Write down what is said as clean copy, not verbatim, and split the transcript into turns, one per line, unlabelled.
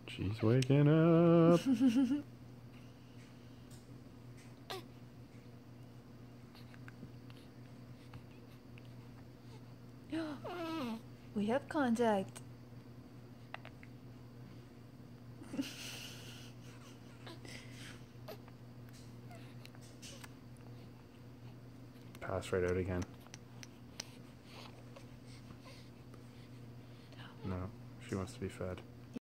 She's waking up.
We have contact.
Pass right out again. No, she wants to be fed.